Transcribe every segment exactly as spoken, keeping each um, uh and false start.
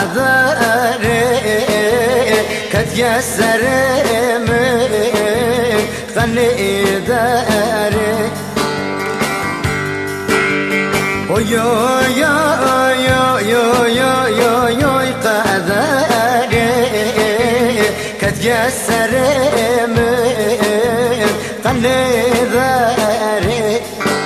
قدري كتيسر من خلي داري ويو يو يو يو يو يو يو قدري كتيسر من خلي داري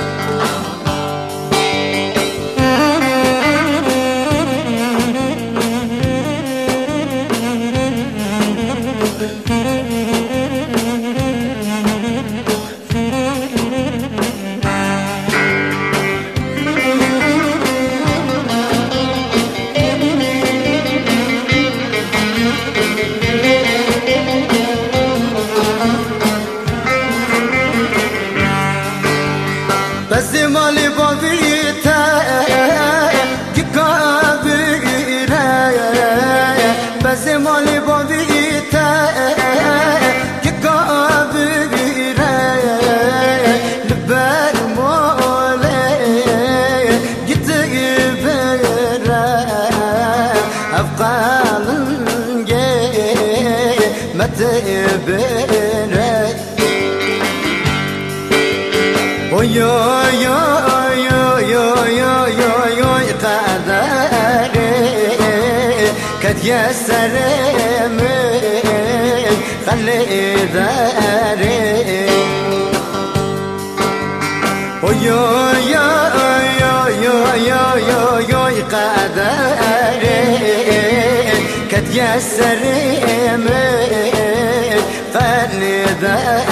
بس مالي بابيتا كابيرا بس مالي بابيتا كابيرا لبر مولي جتبرا أفقال متبرا يو يو يو يو يو يو يو قدري كتيسر من خلي داري يو يو يو يو يو يو يو قدري كتيسر من خلي داري